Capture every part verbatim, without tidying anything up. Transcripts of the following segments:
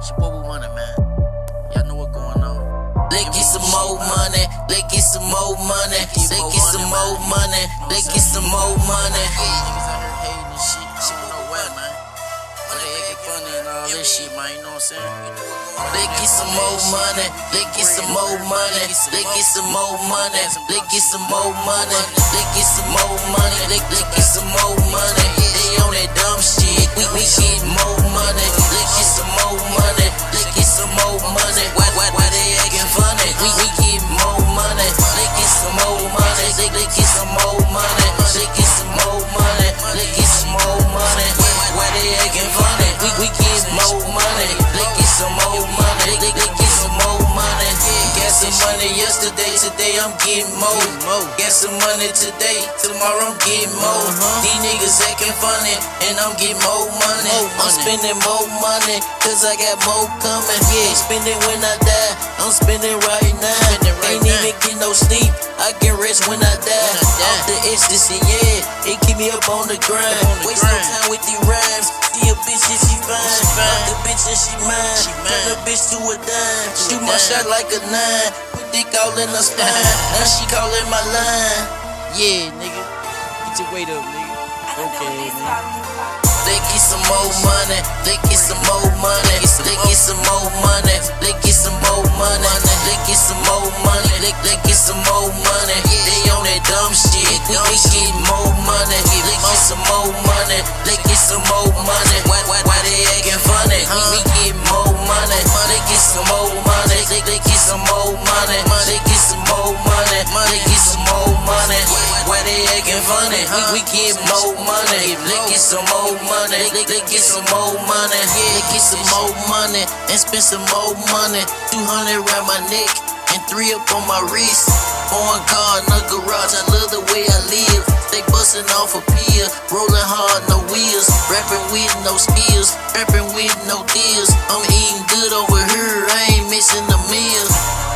It's your boy BooMoney, man. Y'all know what going on. Let's get some more money. Let's get some more money. Let's get some more money. Let's get some more money. Niggas out here hating and shit. I don't know where, man. But they acting funny and all this shit, man. You know what I'm saying? Let's get some more money. Let's get some more money. Let's get some more money. Let's get some more money. Let's get some more money. Let's get some more money. They on that dumb shit. We we get more money. Let's get some more money. Let's get some more money. Why why why they acting funny? We we get more money. Let's get some more money. Let's get some more money. Let's get some more money. Let's get some more money. Why they acting funny? We we get more money. Let's get some more money. Let's get some more money. Got some money yesterday, today I'm getting more. Got some money today, tomorrow I'm getting more. These niggas acting funny, and I'm getting more money. I'm spending more money, cause I got more coming. Yeah, spending when I die, I'm spending right now. Ain't even get no sleep, I get rich when I die. Off the ecstasy, yeah, it keep me up on the grind. Waste no time with these rhymes. See a bitch and she fine, fuck the bitch and she mine. Turn a bitch to a dime, shoot my shot like a nine. Put dick all in her spine, now she calling my line. Yeah, nigga. Get your weight up, nigga. Okay, nigga. They get some more money, they get some more money, they get some more money, they get some more money, they get some more money, they get some more money. They on that dumb shit, we we get more money, they get some more money, they get some more money. Why why why they acting funny? We we get more money, they get some more money, they they get some more money, they get some more money, they get some more money. Why they acting funny? We we get more money, they get some more money. Money, they, they get some more money, yeah, they get some more money and spend some more money. Two hundred around my neck and three up on my wrist. Foreign car in the garage, I love the way I live. They busting off a pill, rolling hard, no wheels. Rapping with no skills, rapping with no deals. I'm eating good over here, I ain't missing the meal.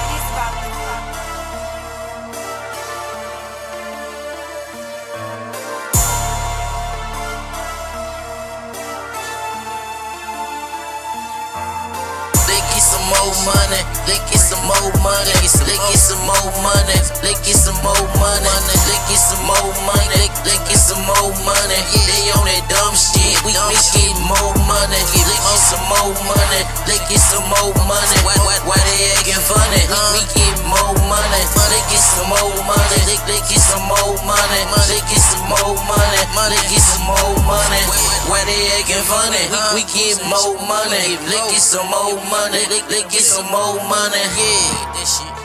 Some more money, they get some more money, they get some more money, they get some more money, they get some more money, they get some more money. They on that dumb shit, we we get more money, they get some more money, they get some more money. Why why why they acting funny? We get more money, they get some more money, they they get some more money, they get some more money, they get some more money. Why they acting funny? We get more money, they get some more money. They, they get some more money, yeah. That shit.